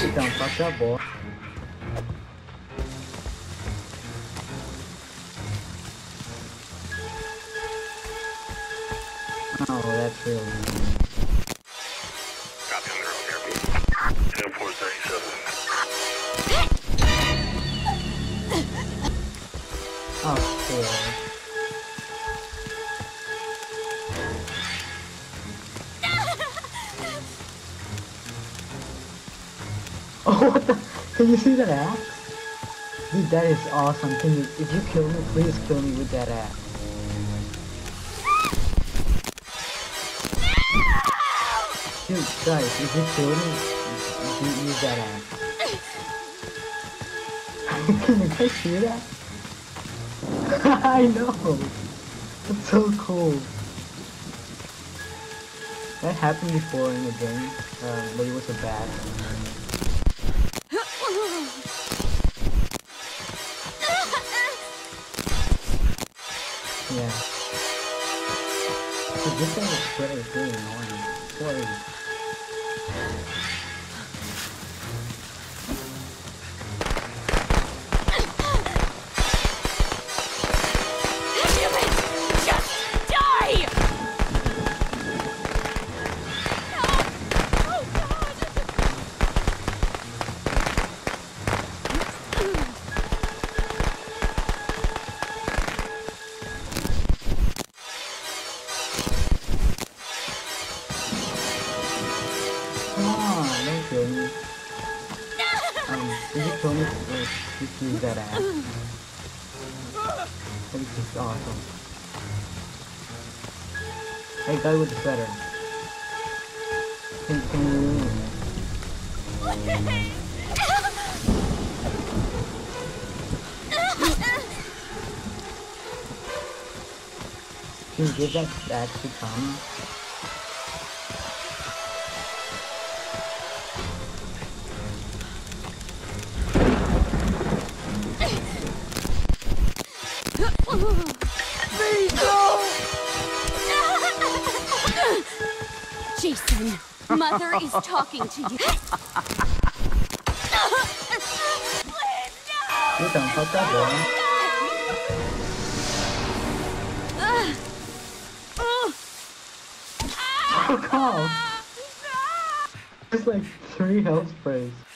You done fucked up, boy. Oh, that's really mean. Copy on the road here. 10-4-37. Oh, cool. Oh, what the? Can you see that axe? Dude, that is awesome. Can you, if you kill me, please kill me with that axe. Dude, guys, if you kill me, use that axe. Can you guys see that? I know! That's so cool. That happened before in the game, but it was a bad. Yeah. But this thing is really annoying. Sorry. Come on, don't kill me. If you kill me, just use that axe. That is just awesome. Hey, guy with the sweater. Can you give that axe to Tommy? Jason, Mother is talking to you. Please, no! You done fucked up, boy. Fuck off! There's like 3 health sprays.